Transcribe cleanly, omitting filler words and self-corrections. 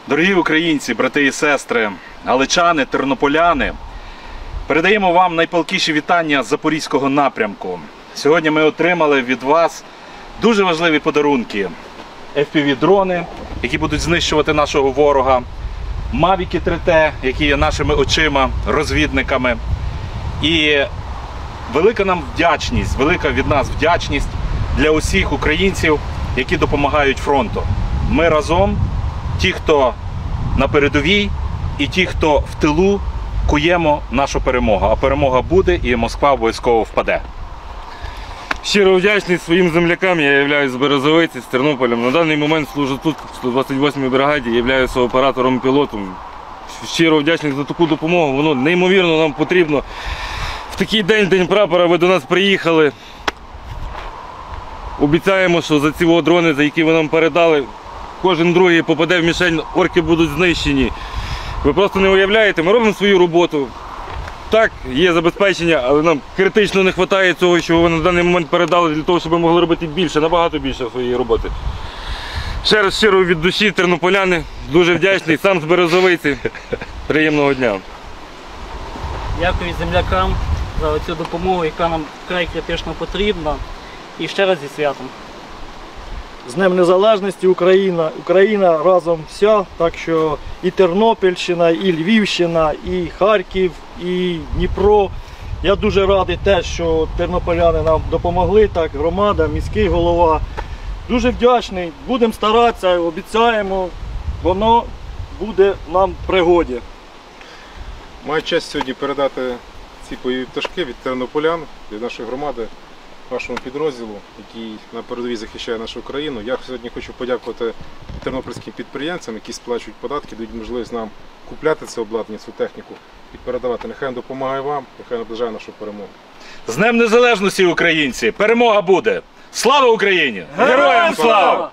Дорогі українці, брати і сестри, галичани, тернополяни, передаємо вам найпалкіші вітання з Запорізького напрямку. Сьогодні ми отримали від вас дуже важливі подарунки. FPV-дрони, які будуть знищувати нашого ворога, Мавіки 3T, які є нашими очима, розвідниками. І велика нам вдячність, велика від нас вдячність для усіх українців, які допомагають фронту. Ми разом, ті, хто на передовій, і ті, хто в тилу, куємо нашу перемогу. А перемога буде, і Москва обов'язково впаде. Щиро вдячний своїм землякам, я являюсь з Березовиці, з Тернополем. На даний момент служу тут, в 128-й бригаді, являюся оператором-пілотом. Щиро вдячний за таку допомогу, воно неймовірно нам потрібно. В такий день, День прапора, ви до нас приїхали. Обіцяємо, що за ці дрони, за які ви нам передали, кожен другий попаде в мішень, орки будуть знищені. Ви просто не уявляєте, ми робимо свою роботу. Так, є забезпечення, але нам критично не вистачає цього, що ви на даний момент передали, для того, щоб ми могли робити більше, набагато більше своєї роботи. Ще раз щиро від душі, тернополяни, дуже вдячний, сам з Березовиці. Приємного дня. Дякую землякам за цю допомогу, яка нам вкрай критично потрібна. І ще раз зі святом. З Днем Незалежності Україна разом вся, так що і Тернопільщина, і Львівщина, і Харків, і Дніпро. Я дуже радий те, що тернополяни нам допомогли, так, громада, міський голова. Дуже вдячний, будемо старатися, обіцяємо, воно буде нам в пригоді. Маю честь сьогодні передати ці бойові пташки від тернополян, від нашої громади, нашому підрозділу, який на передовій захищає нашу країну. Я сьогодні хочу подякувати тернопільським підприємцям, які сплачують податки, дають можливість нам купляти це обладнання, цю техніку і передавати. Нехай він допомагає вам, нехай наближає нашу перемогу. З Днем Незалежності, українці! Перемога буде! Слава Україні! Героям слава!